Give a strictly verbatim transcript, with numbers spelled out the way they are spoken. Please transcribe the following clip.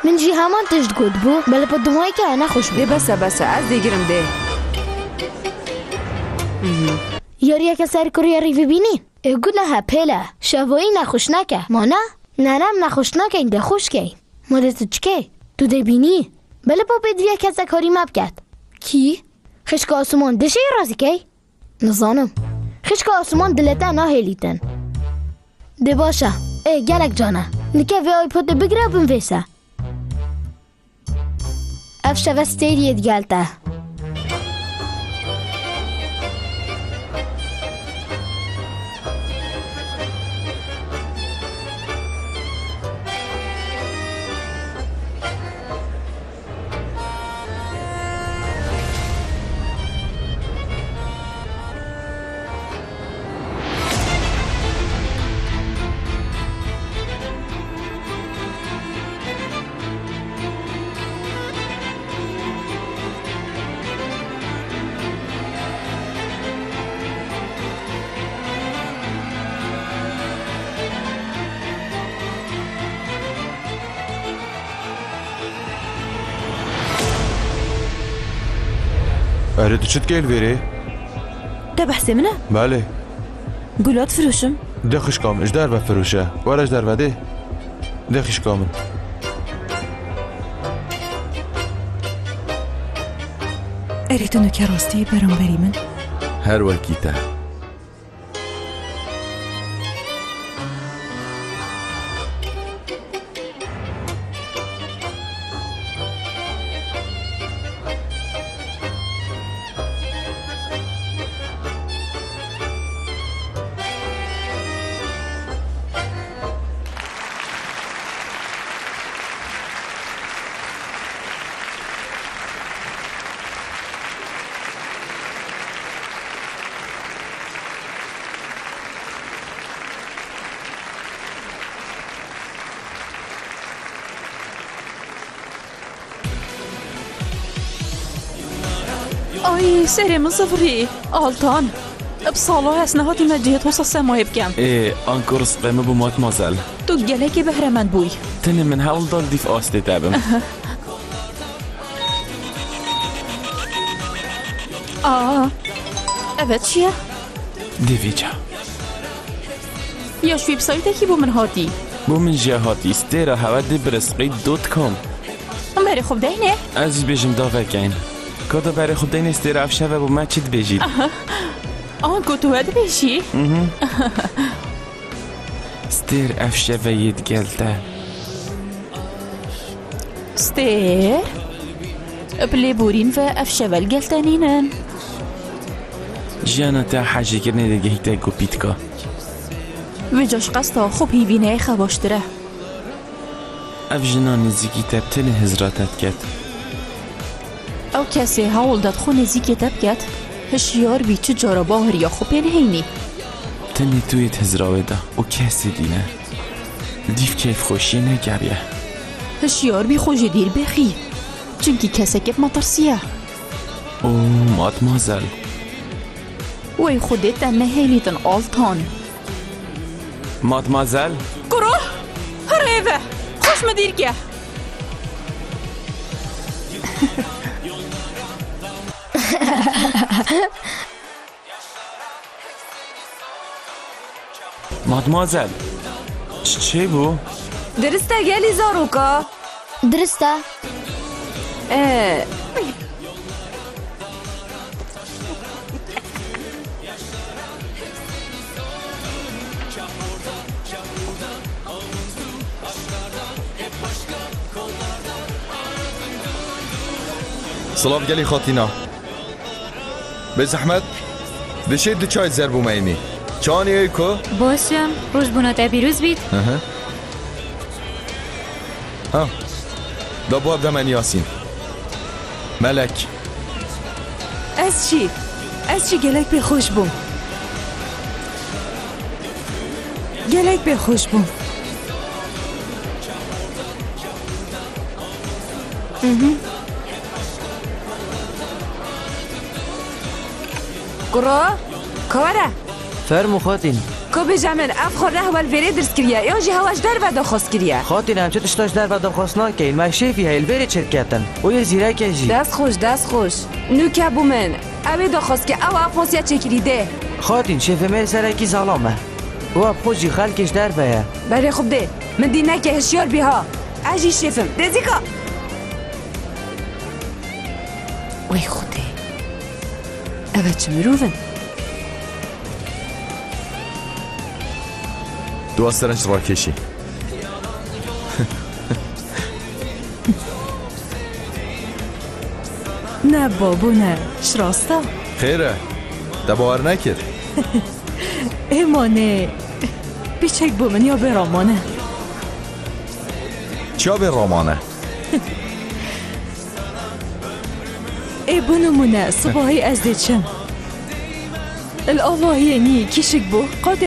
من جی همان تشت گود بو بله پا دمایی که انا خوش ده بسه بسه از دیگرم ده یاری یک سر کری یاری ببینی اگو نه پیله شوایی نخوش نکه ما نه نه نم نخوش نکه این ده خوش که ماده تو چکه تو ده بینی بله پا بدوی یک کاری مب کرد کی؟ خشک آسمان دشه رازی که؟ نزانم خشک آسمان دلتا نا هلیتن ده باشه ای گلک جانه نکه وی آیپود بگره بم ویسه افشه و ستیریت گلته اره تو چت گیل ویری؟ ده بحثه منه؟ بله گلات فروشم؟ ده خش کامل اجدر و فروشه وار اجدر و ده ده خش کامل اره تو نکه راستی برام بری من؟ هر وکیته آی سری من صفری آلتان بصالة هسنهاتي مجهد وصل سماي بكم ايه انكورس قيمة بموت مازال تو گلکی بهرمند بوی تني من هول دال ديف آسلي تابم آه evet چیه؟ ديفيجا یا شوی بسایته کی بو من هاتی؟ بو من جهاتي ستيرا هودي برسقي دوت كوم بری خوب دینه؟ عزیز بيجم دافكين كودا بري خود دين ستيرا افشا و ما چيت بيجي آن کو تو هد بیشی؟ ستير افشا و يتقلتا ستير؟ بلی بورین و افشول گلتنینن جانا تا حاجة كرني دقه هيتا گو بيتكا و جاش قصدا خوب هیوینه خواشتره اف جنان نزيكي تبتل هزراتت كت او کسی هاول داد خو نزیکی تب کت هشیار بی چه جارا باهر یا خوب این هینی تني تويت هزراوه دا و كاسي دينا ديف كيف خوشي نگريه هشیار بی خوش دیر بخی چونکی کسی کب مطرسیه او مادمازل وی خودت تنه هیلیتن آلتان مادمازل گروه هرهوه خوش مدیر که مادمازل چه بو؟ درسته گلی زاروکا درسته اه سلاف گلی خاطینا به زحمت دشید دو چای زربو مینی چانی ای کو؟ باشم روش بوناته بیروز بید ها دا باب دا من یاسین ملک از چی؟ از چی گلک به خوش بوم گلک به خوش بوم گروه کاره فرمو خاطین کو بجمن اف خوره هول ویره درس کریه یا جی هواش در و دخواست کریه خاطی نمچه تشتاش در و دخواست ناکین ما شیفی هیل ویره چرکتن و یه زیره کجی دست خوش دست خوش نو که بومن اوه دخواست که او افونسیا چکری ده خاطین شیف میر سرکی ظلامه و اب خوشی خلکش در بیا بله خوب ده من دینه که هشیار بیها اجی شیفم دزیکا وای خوده اوه چه مروفن دو سرنج را کشی نه بابو نه شراستا خیره ده باور نکرد ایمانه بیچک بو من یا برامانه چیا به رامانه ای بنمونه صباحی از دیچم الالله یعنی کشک بو قادر